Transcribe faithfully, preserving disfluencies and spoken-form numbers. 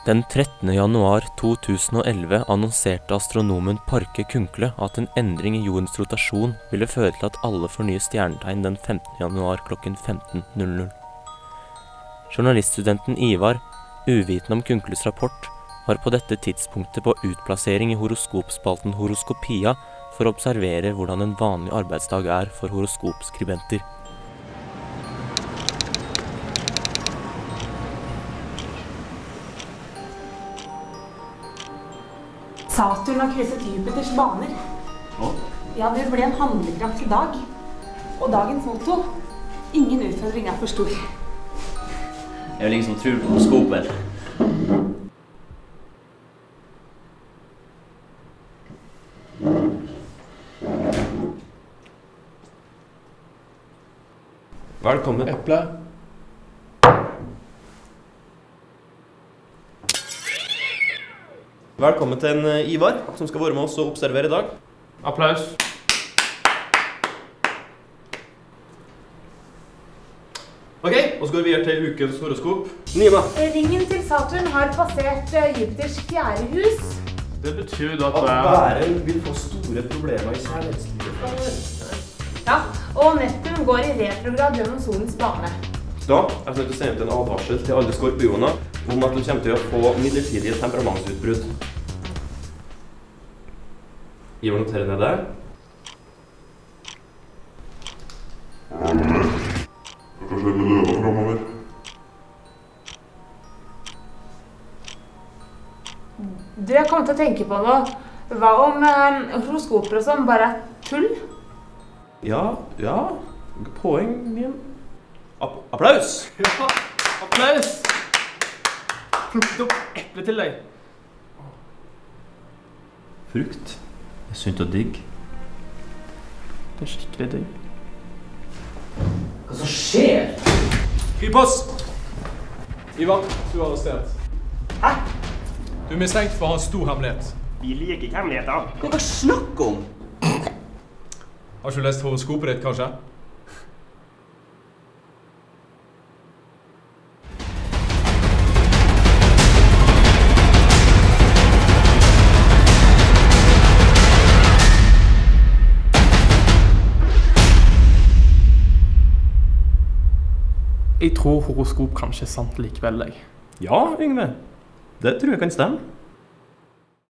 Den trettende januar to tusen og elleve annonserte astronomen Parke Kunkle at en endring i jordens rotasjon ville føre til at alle får nye stjernetegn den femtende januar klokken femten null null. Journaliststudenten Ivar, uvitende om Kunkles rapport, var på dette tidspunktet på utplassering i horoskopspalten Horoskopia for å observere hvordan en vanlig arbeidsdag er for horoskopskribenter. Saturn har krysset Jupiters baner. Nå? Ja, det ble en handlekraftig dag. Og dagens motto: ingen utfordring er for stor. Det er jo ingen som tror på horoskoper. Velkommen. Eple. Velkommen til en Ivar, som skal være med oss og observere i dag. Applaus. Ok, og så går vi her til ukens horoskop. Nina. Ringen til Saturn har passert Jupiters fjerde hus. Det betyr da At at bæren vil få store problemer i kjærlighetslivet. Ja, og Neptun går i retrograd gjennom solens bane. Da er jeg nødt til å sende ut en advarsel til alle skorpioner om at du kommer til å få midlertidige temperamentsutbrudd. Ivar noterer ned der. Hva skjer med løva fremover? Du, jeg kommer til å tenke på noe. Hva om eh, horoskoper og sånn bare er tull? Ja, ja. Poeng min. App applaus! Ja, applaus! Plukket opp eple til deg. Frukt er sunt og digg. Det er skikkelig digg. Hva som skjer? Krypås! Ivar, du er arrestert. Hæ? Du er mistenkt for å ha en stor hemmelighet. Vi liker ikke hemmeligheter. Hva er det snakk om? Har ikke du lest horoskopet ditt, kanskje? Jeg tror horoskop kanskje er sant likevel, jeg. Ja, Yngve. Det tror jeg kan stemme.